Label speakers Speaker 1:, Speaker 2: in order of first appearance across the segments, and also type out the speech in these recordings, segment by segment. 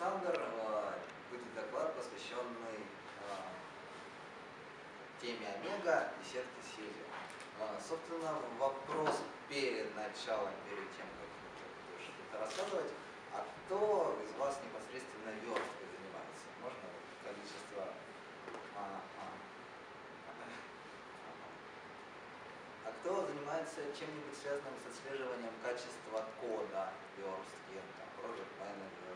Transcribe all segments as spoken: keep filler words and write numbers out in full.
Speaker 1: Александр. Будет доклад, посвященный теме Омега и сетки Силио. Собственно, вопрос перед началом, перед тем, как что-то рассказывать, а кто из вас непосредственно версткой занимается? Можно количество... А, а. а кто занимается чем-нибудь связанным с отслеживанием качества кода верстки, там, project manager?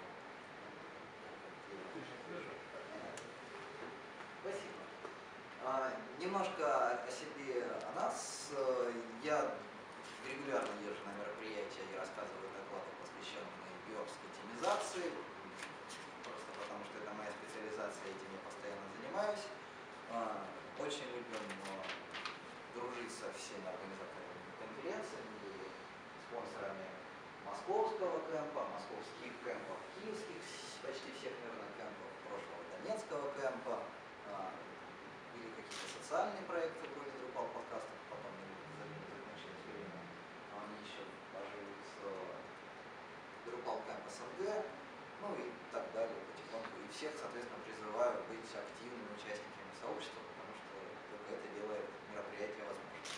Speaker 1: Спасибо. А, немножко о себе, о нас. Я регулярно езжу на мероприятия и рассказываю доклады, посвященные верстке темизации, просто потому что это моя специализация, этим я постоянно занимаюсь. А, очень любим дружить со всеми организаторами конференций и спонсорами московского кемпа, московских кемпов, киевских, почти всех, наверное, кемпов, прошлого донецкого кемпа, а, или какие-то социальные проекты вроде Drupal подкастов, потом закончилось время, они еще поживут с Drupal Camp эс эн гэ, ну и так далее, потихоньку. И всех, соответственно, призываю быть активными участниками сообщества, потому что только это делает мероприятие возможным.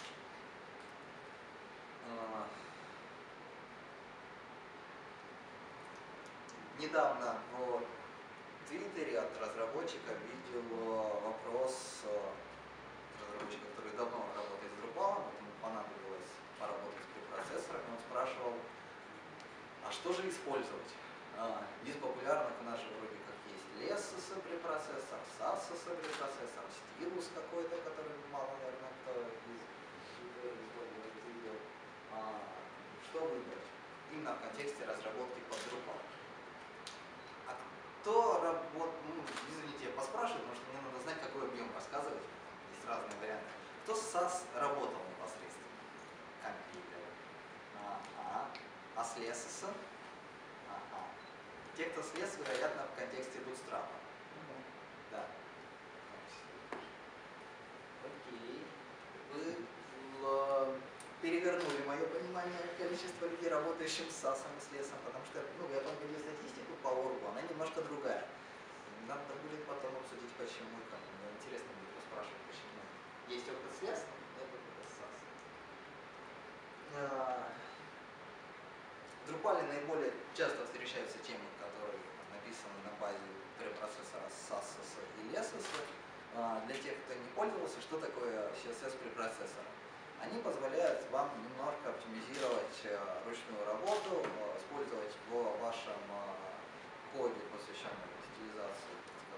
Speaker 1: Недавно в Твиттере от разработчика видел вопрос разработчика, который давно работает с Drupal, вот ему понадобилось поработать с препроцессорами, он спрашивал, а что же использовать? Из популярных у нас же вроде как есть Less препроцессор, Sass препроцессор, Stylus какой-то, который мало, наверное, кто из видел. Что выбрать? Именно в контексте разработки под Drupal. А кто работает, ну, извините, я поспрашиваю, потому что мне надо знать, какой объем рассказывать. Есть разные варианты. Кто с Sass работал непосредственно? Компьютер. Ага. А с Less? Ага. Те, кто с Less, вероятно, в контексте Bootstrap. Угу. Да. Окей. Вы перевернули мое понимание количества людей, работающих с Sass и с Less, потому что, ну, я помню статистику по оргу, она немножко другая. Надо будет потом обсудить, почему и как. Мне интересно будет поспрашивать, почему. Есть опыт с Less, нет опыта с Sass. В Drupal наиболее часто встречаются темы, которые написаны на базе препроцессора Sass и Less. Для тех, кто не пользовался, что такое си эс эс препроцессора? Они позволяют вам немножко оптимизировать ручную работу, использовать в вашем коде, посвященном стилизации,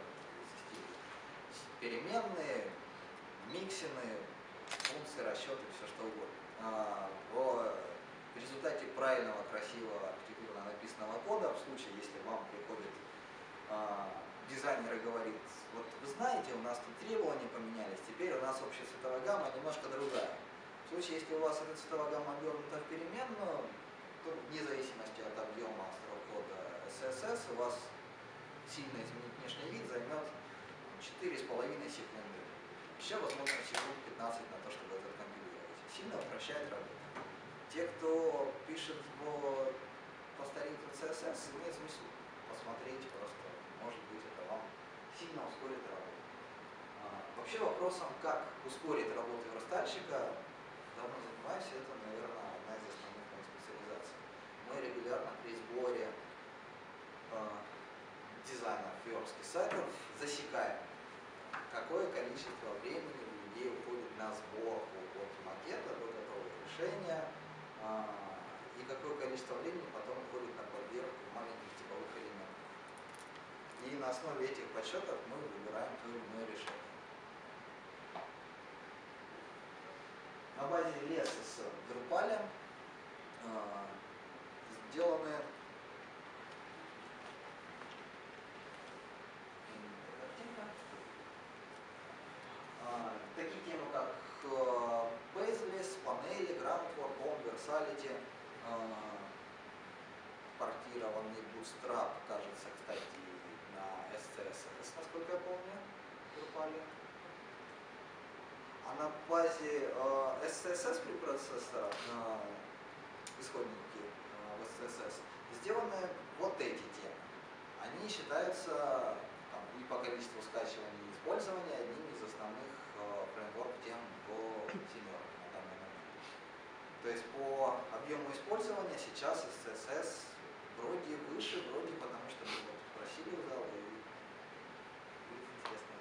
Speaker 1: переменные, миксины, функции, расчеты, все что угодно. В результате правильного, красивого, архитектурно написанного кода, в случае, если вам приходит дизайнер и говорит, вот вы знаете, у нас тут требования поменялись, теперь у нас общая цветовая гамма немножко другая. В случае, если у вас эта цветовая гамма обернута в переменную, то вне зависимости от объема строк кода эс эс эс у вас сильно изменить внешний вид займет четыре с половиной секунды. Еще, возможно, секунд пятнадцать на то, чтобы это компилировать. Сильно упрощает работу. Те, кто пишет в, по старинке си эс эс, имеет смысл посмотреть просто. Может быть, это вам сильно ускорит работу. А, вообще вопросом, как ускорить работу верстальщика, давно занимаюсь, это, наверное, одна из основных моих специализаций. Мы регулярно при сборе э, дизайнов верстки сайтов засекаем, какое количество времени у людей уходит на сборку от макета до готового решения, э, и какое количество времени потом уходит на подборку маленьких типовых элементов. И на основе этих подсчетов мы выбираем то или иное решение. На базе Less с Drupal э, сделаны э, такие темы, как э, Baseless, панели, Groundwork, Home, Versality, э, портированный Bootstrap, кажется, кстати, на эс си эс эс, насколько я помню, в Drupal. А на базе э, эс си эс эс препроцессора, э, исходники э, в эс си эс эс, сделаны вот эти темы. они считаются там, и по количеству скачивания и использования одними из основных э, фреймворк тем по сеньору на данный момент. То есть по объему использования сейчас эс эс эс вроде выше, вроде потому что мы вот просили в зал, и будет интересно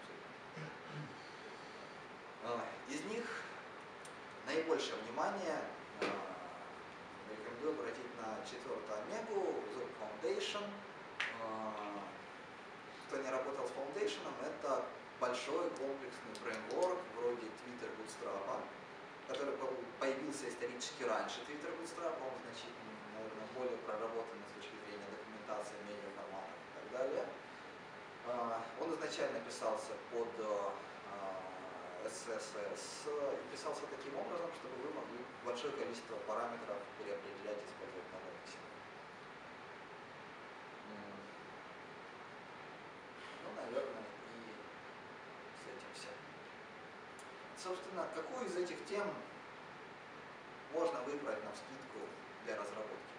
Speaker 1: обсудить. Из них наибольшее внимание э, рекомендую обратить на четвертую омегу, Zoom Foundation. Э, кто не работал с Foundation, это большой комплексный фреймворк вроде Twitter Bootstrap, который появился исторически раньше Twitter Bootstrap, он значительно, наверное, более проработанный с точки зрения документации, медиаформатов и так далее. Он изначально писался под эс эс эс и писался таким образом, чтобы вы могли большое количество параметров переопределять и использовать на Linux. Ну, наверное, и с этим все. Собственно, какую из этих тем можно выбрать навскидку для разработки?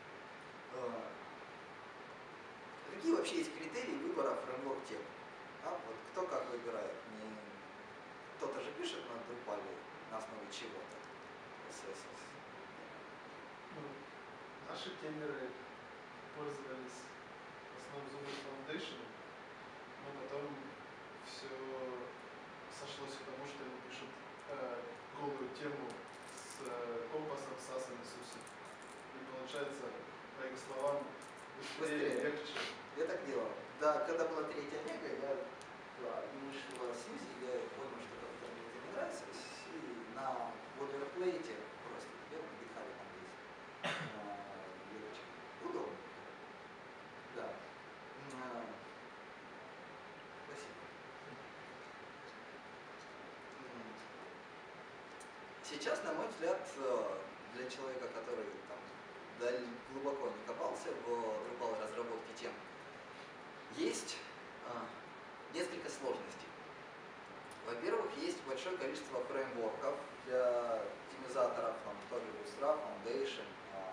Speaker 1: Какие вообще есть критерии выбора фреймворк тем? А вот кто как выбирает? Не... Кто-то же пишет на Drupal на основе чего-то. эс эс эс.
Speaker 2: Ну, наши темеры пользовались в основном Zoom Foundation, но потом все сошлось к тому, что они пишут э, голую тему с э, компасом, сасом и сусом. И получается, по их словам, быстрее,
Speaker 1: Быстрее.
Speaker 2: легче.
Speaker 1: Я так делал. Да, когда была третья омега, я да, вышла с Юзи, я понял, что как-то мне это не нравится. И на бойлерплейте просто я на гитхабе там есть. Легче. Удобно. Да. Спасибо. Сейчас, на мой взгляд, для человека, который там, да, глубоко не копался в Drupal разработке тем, есть а, несколько сложностей. Во-первых, есть большое количество фреймворков для темизаторов, там тоже Bootstrap, Foundation,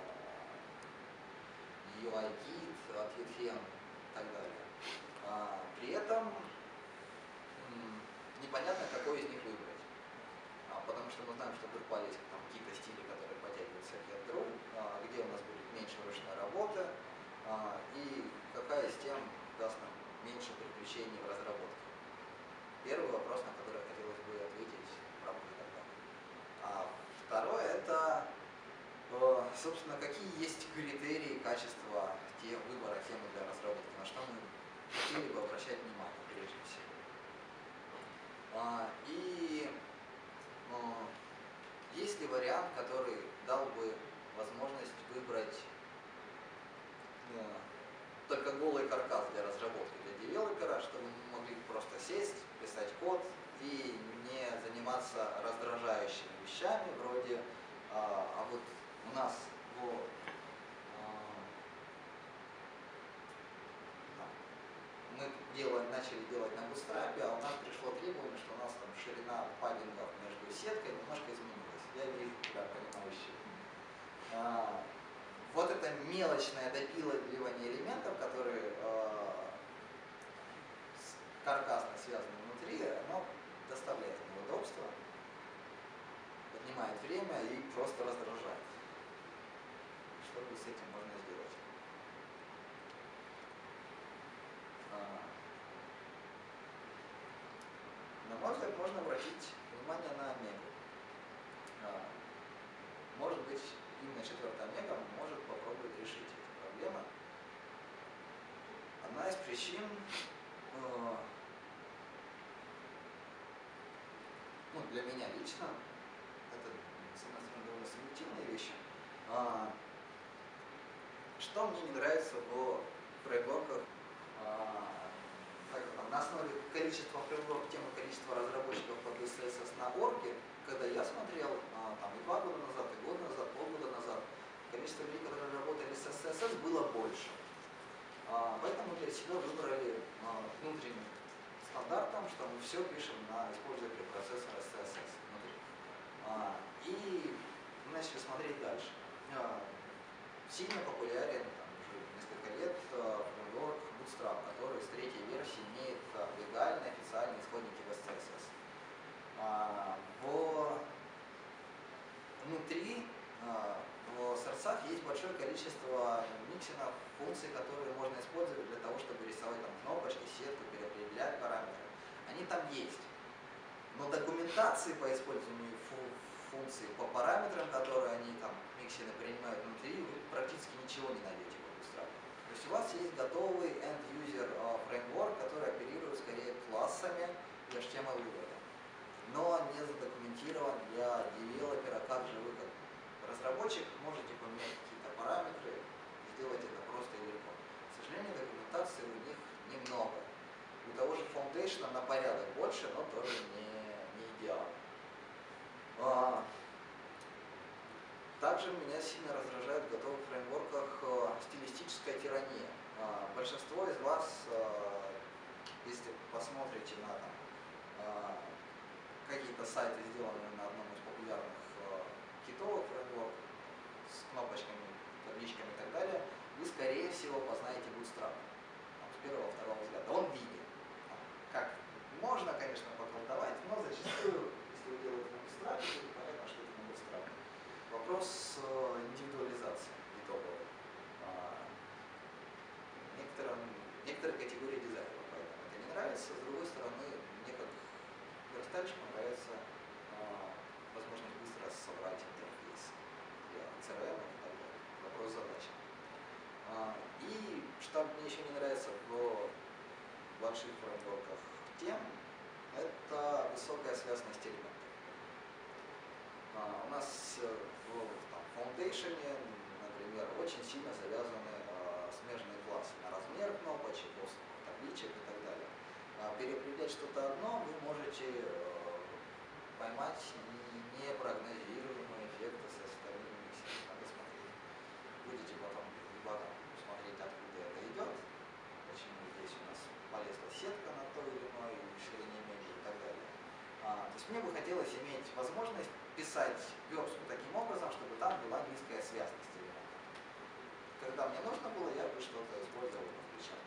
Speaker 1: ю ай Kit, от Ефен и так далее. А, при этом м, непонятно, какой из них выбрать. А, потому что мы знаем, что в Drupal есть там какие-то стили, которые подтягивают всякие от друг, а, где у нас будет меньше ручной работы, а, и какая из тем даст нам меньше приключений в разработке. Первый вопрос, на который хотелось бы ответить, правда и так далее. А второе, это, собственно, какие есть критерии качества те, выбора темы для разработки, на что мы хотели бы обращать внимание прежде всего. А, и а, есть ли вариант, который дал бы возможность выбрать только голый каркас для разработки для девелопера, чтобы мы могли просто сесть, писать код и не заниматься раздражающими вещами, вроде, а, а вот у нас в, а, мы делаем, начали делать на Bootstrap, а у нас пришло требование, что у нас там ширина паддингов между сеткой немножко изменилась. Я вижу, да, понимающий. А, Вот это мелочное допиливание элементов, которые э, каркасно связаны внутри, оно доставляет неудобства, поднимает время и просто раздражает. Что с этим можно сделать? А, на мой взгляд, можно обратить внимание на омегу. А, может быть, именно четвертая омега может попробовать решить эти проблемы. Одна из причин, э, ну, для меня лично, это, с одной стороны, довольно субъективные вещи, э, что мне не нравится в фреймворках, э, как, там, на основе количества фреймворков, тем количества разработчиков под эс эс эс на орге, когда я смотрел, э, там, и два года назад, и год назад, полгода назад, количество людей, которые работали с эс эс эс, было больше. А, поэтому для себя выбрали а, внутренним стандартом, что мы все пишем, на, используя препроцессор эс эс эс внутри. А, и мы начали смотреть дальше. А, сильно популярен, там, уже несколько лет, фреймворк Bootstrap, который большое количество миксенов, функций, которые можно использовать для того, чтобы рисовать там кнопочки, сетку, переопределять параметры. Они там есть. Но документации по использованию фу функций, по параметрам, которые они там, миксены, принимают внутри, вы практически ничего не найдете в Bootstrap. То есть у вас есть готовый end-user фреймворк, который оперирует скорее классами и эйч ти эм эл-выводом, но не задокументирован для девелопера, как же вы как разработчик можете поменять какие-то параметры, сделать это просто и легко. К сожалению, документации у них немного. У того же Foundation на порядок больше, но тоже не, не идеально. А, также меня сильно раздражает в готовых фреймворках а, стилистическая тирания. А, большинство из вас, а, если посмотрите на там, а, какие-то сайты, сделанные на одном из популярных а, китовых фреймворков, с кнопочками, табличками и так далее, вы, скорее всего, познаете Bootstrap там, с первого-второго взгляда. Он виден. Как? Можно, конечно, поколдовать, но зачастую, если вы делаете на Bootstrap, то понятно, что это на Bootstrap. Вопрос э, индивидуализации итоговой. А, некоторым, некоторые категории дизайнеров поэтому это не нравится. С другой стороны, мне как верстальщику нравится а, возможность быстро собрать интерфейс для си эр эм и так далее. Вопрос задачи. А, и что мне еще не нравится в больших фреймворках тем, это высокая связанность элементов. А, у нас в там, Foundation, например, очень сильно завязаны а, смежные классы на размер кнопочек, островов, табличек и так далее. А, переопределять что-то одно вы можете а, поймать непрогнозируемые эффекты со стороны миксера. Надо смотреть. Будете потом либо там смотреть, откуда это идет, почему здесь у нас полезла сетка на той или иной ширине меди и так далее. А, то есть мне бы хотелось иметь возможность писать верстку таким образом, чтобы там была низкая связность элементов. Когда мне нужно было, я бы что-то использовал на включах.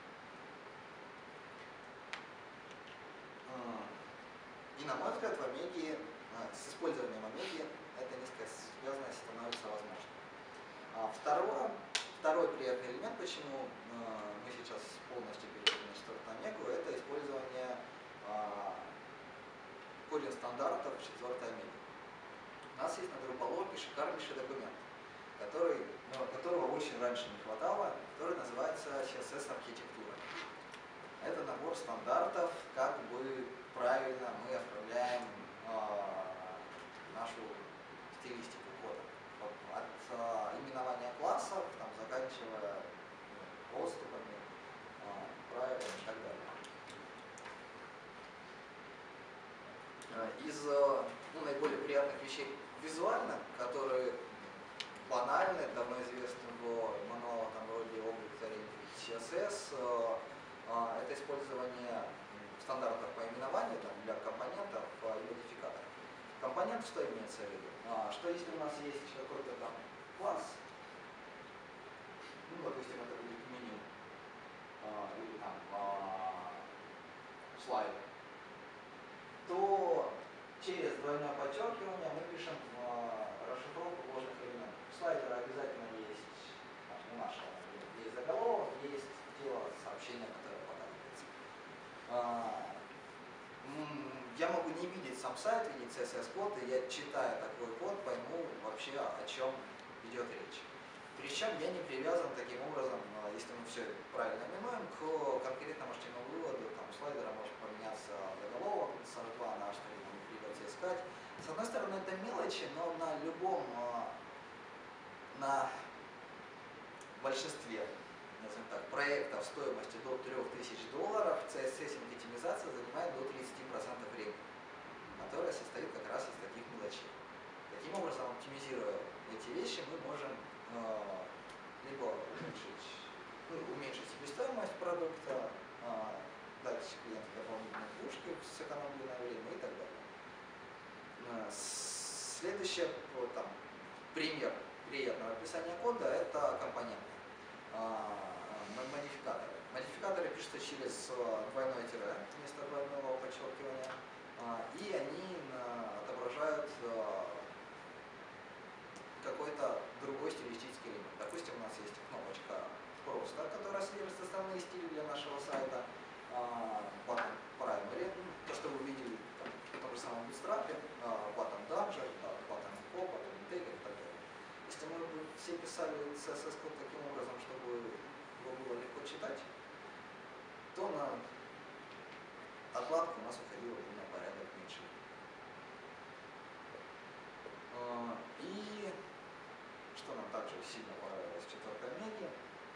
Speaker 1: А, и на мой взгляд, в Омеге, а, с использованием Омеги эта низкая связанность становится возможной. А, второе, второй приятный элемент, почему а, мы сейчас полностью перешли на четвертую Омегу, это использование а, кодинг стандартов в четвертой Омеге. У нас есть на Drupal шикарнейший документ, который, ну, которого очень раньше не хватало, который называется си эс эс-архитектура. Это набор стандартов, как бы правильно мы оформляем э, нашу стилистику кода. Вот, от э, именования классов, там, заканчивая ну, отступами, э, правилами и так далее. Из ну, наиболее приятных вещей визуально, которые банальны, давно известны в мануалах там, вроде Object-Oriented си эс эс, это использование стандартов по именованию там, для компонентов и модификаторов. Компонент что имеется в виду? А, что если у нас есть какой-то там класс, ну, допустим, это будет меню, а, или там а, слайд, то через двойное подчеркивание мы пишем а, расшифровку ложных элементов. У слайдера обязательно есть, у нашего, есть заголовок, есть тело сообщения, которое показывается. А, я могу не видеть сам сайт, видеть си эс эс-код, и я, читая такой код, пойму вообще, о чем идет речь. Причем я не привязан таким образом, если мы все правильно именуем, к конкретному эйч ти эм эл-выводу. Там у слайдера может поменяться заголовок с эйч два на эйч три, нам придется искать. С одной стороны, это мелочи, но на любом, на большинстве, назовем так, проектов стоимостью до трёх тысяч долларов си эс эс-синтетизация занимает до тридцати процентов времени, которое состоит как раз из таких мелочей. Таким образом, оптимизируя эти вещи, мы можем э, либо уменьшить, ну, уменьшить себестоимость продукта, э, дать клиенту дополнительные плюшки, сэкономить на время и так далее. Э, следующий вот, там, пример приятного описания кода – это компоненты. Э, модификаторы. Модификаторы пишутся через двойное тире вместо двойного подчеркивания, э, и они э, отображают э, какой-то другой стилистический элемент. Допустим, у содержит основные стили для нашего сайта, button primary, то, что вы видели там, в том же самом Bootstrap, button Dungeon, button Pop, button Intake и так далее. Если мы бы все писали си эс эс-код таким образом, чтобы его было легко читать, то на отладку у нас уходило бы на порядок меньше. И что нам также сильно понравилось в четвертом меге,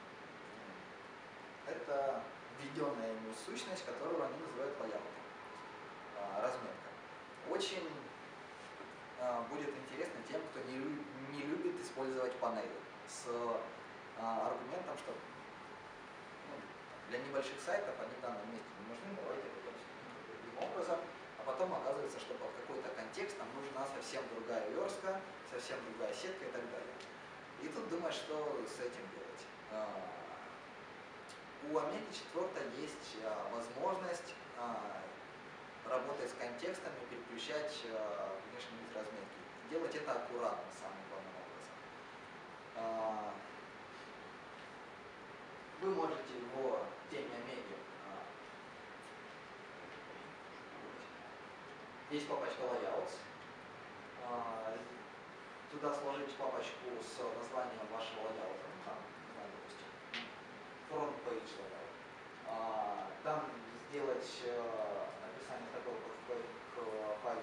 Speaker 1: это введенная ему сущность, которую они называют layout, разметка. Очень будет интересно тем, кто не, не любит использовать панели, с аргументом, что ну, для небольших сайтов они в данном месте не нужны, давайте таким образом, а потом оказывается, что под какой-то контекст нам нужна совсем другая верстка, совсем другая сетка и так далее. И тут думаешь, что с этим делать. У Омеги четыре есть возможность работать с контекстами, переключать внешний вид разметки. Делать это аккуратно, самым главным образом. Вы можете в теме Омеги, есть папочка Layouts, туда сложить папочку с названием вашего лайаута, там, допустим, front page layout. Там сделать описание такого к файлу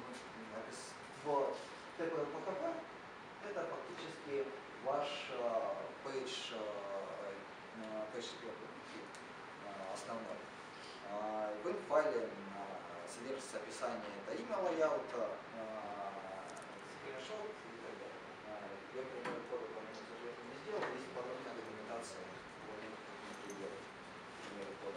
Speaker 1: в ти пи эл пи эйч пи, это фактически ваш page, page основной. В этом файле содержится описание, это имя лайаута, скриншот и так далее. Я пример кода, по моему сожалению, не сделал, есть подробная документация, как делать примеры кода.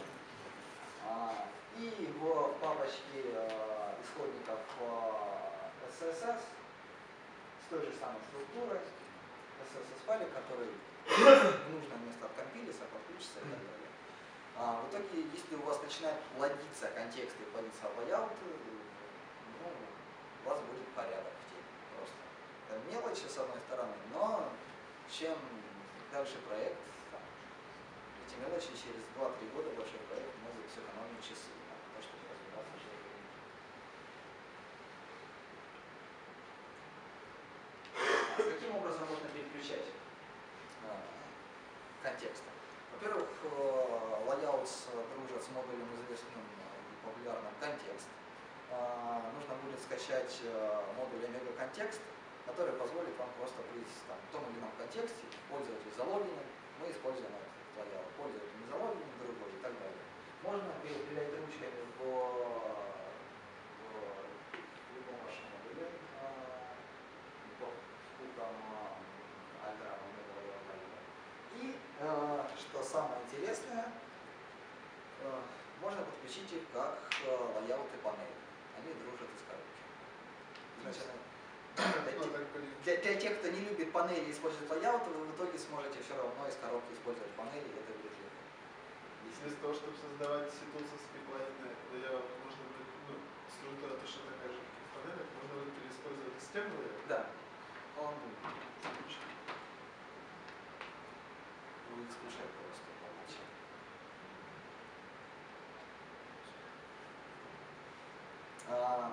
Speaker 1: И в папочке исходников эс эс эс с той же самой структурой, эс эс эс-файлик, который в нужное место откомпилится, подключится и так далее. А, в итоге, если у вас начинает плодиться контекст и плодиться layout, ну, у вас будет порядок в теме. Просто. Это мелочи с одной стороны, но чем дальше проект, там, эти мелочи через два-три года большой проект может сэкономить часы на то, чтобы разбираться в жизни. Каким образом можно переключать а, контексты? Во-первых, Layouts дружат с модулем известным и популярным контекст. Нужно будет скачать модуль Omega Context, который позволит вам просто быть там, в том или ином контексте, пользователь залогинен, мы используем этот layout, пользователь не залогинен, другой и так далее. Можно перепилять ручками в, в любом вашем модуле, по вкусам альтера, и, э, что самое интересное, э, можно подключить их как э, лайауты панели. Они дружат из коробки. Изначально, для, для тех, кто не любит панели и использует лайауты, вы в итоге сможете все равно из коробки использовать панели, и это будет легко.
Speaker 2: Вместо того, чтобы создавать ситуации пиплайны, лайаут, можно будет, ну, структура точно такая же, как в панелях, можно будет переиспользовать системный лайаут.
Speaker 1: Да. Он скушай просто помочь. А,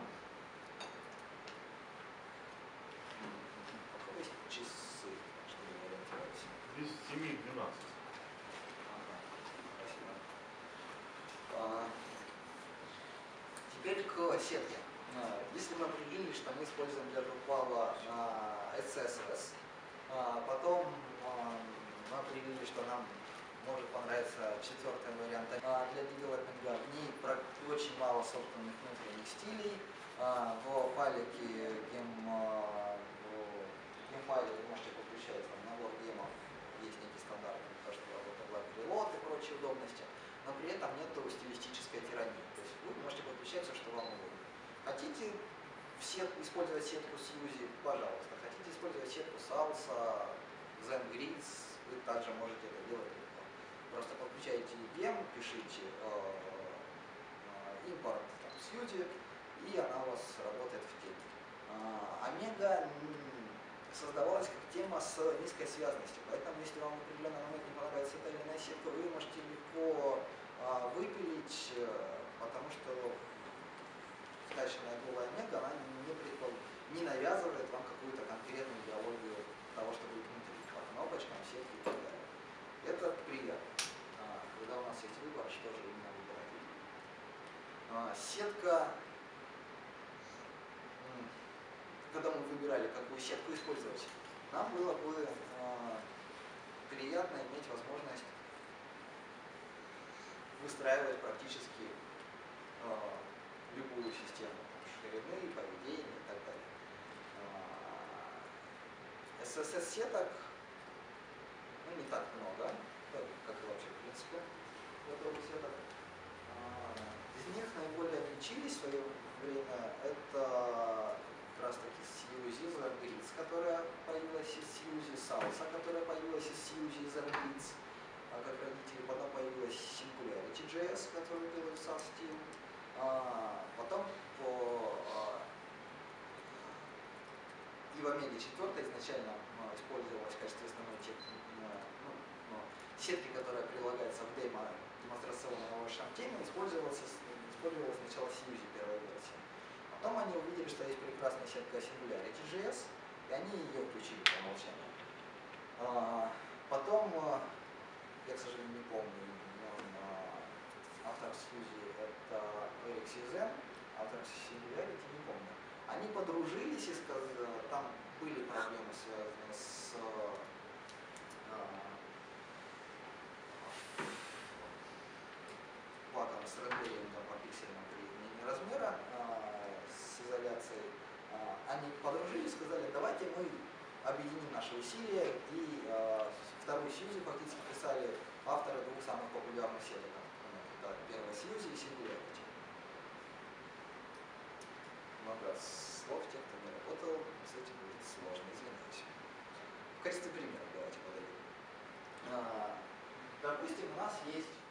Speaker 1: есть часы, чтобы не ориентироваться.
Speaker 3: Здесь с семи двенадцать.
Speaker 1: Ага, спасибо. А, теперь к сетке. Если мы определили, что мы используем для Drupal эс эс эс, потом мы определили, что нам может понравиться четвертый вариант. Для девелопинга в ней очень мало собственных внутренних стилей. В файлике гем, в гемфайле вы можете подключать там, набор гемов, есть некий стандарт, то, что работает перелот и прочие удобности, но при этом нет стилистической тирании. То есть вы можете подключать все, что вам угодно. Хотите все, использовать сетку Сьюзи, пожалуйста. Хотите использовать сетку Salsa, ZenGrids, вы также можете это делать легко. Просто подключаете гем, пишите э, э, импорт Сьюзи, и она у вас работает в теме. Омега с создавалась как тема с низкой связностью. Поэтому, если вам в определенный момент не понравится та или иная сетка, вы можете легко а, выпилить, потому что скачанная голая мега, она не, предпол... не навязывает вам какую-то конкретную идеологию того, что будет внутри, по кнопочкам, сетки и так далее. Это приятно, а, когда у нас есть выбор, что же именно выбирать. А, сетка, когда мы выбирали, какую сетку использовать, нам было бы а, приятно иметь возможность выстраивать практически а, любую систему ширины, поведения и так далее. эс эс эс-сеток ну, не так много, как и вообще в принципе готовых сеток. Из них наиболее отличились в свое время это как раз таки Сьюзи Zargrids, которая появилась из Сьюзи, Salsa, которая появилась из Сьюзи Zargrids, а как родители, потом появилась Singularity джей эс, которую делает SASTeam. А, потом по а, и в Омеге четыре изначально а, использовалась в качестве основной техники, а, ну, ну, сетки, которая прилагается в демо демонстрационного шаптема, использовалась, использовалась сначала Сьюзи первой версии. Потом они увидели, что есть прекрасная сетка Singularity джей эс, и они ее включили по умолчанию. А, потом, я, к сожалению, не помню, автор Сьюзи это Эрик Сизен, автор Singularity не помню. Они подружились и сказали, там были проблемы, связанные с а, платом, с рендерингом по пиксельным при изменении размера, а, с изоляцией. А, они подружились и сказали, давайте мы объединим наши усилия, и а, вторую Сьюзи фактически писали авторы двух самых популярных сеток. Это первая Сьюзи и Singularity. Много слов, те, кто не работал, с этим будет сложно, извиняюсь. В качестве примера давайте подойдем. А, допустим, у нас есть